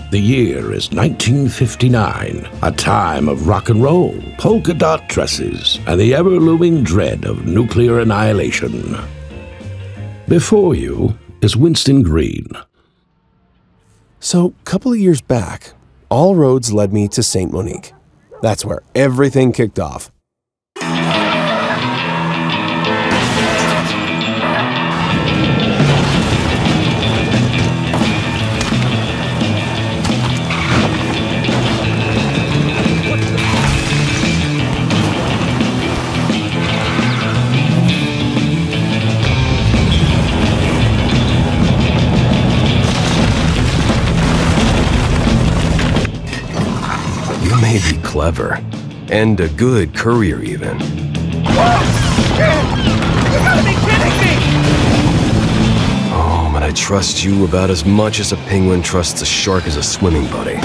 The year is 1959, a time of rock and roll, polka dot dresses, and the ever-looming dread of nuclear annihilation. Before you is Winston Green. So, a couple of years back, all roads led me to St. Monique. That's where everything kicked off. You may be clever, and a good courier even. Whoa! You gotta be kidding me! Oh, but I trust you about as much as a penguin trusts a shark as a swimming buddy.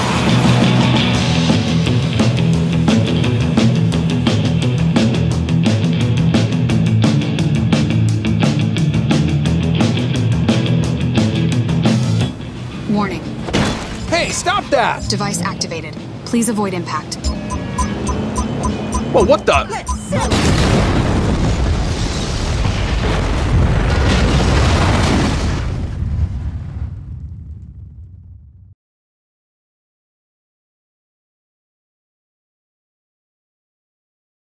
Warning. Hey, stop that! Device activated. Please avoid impact. Whoa, what the?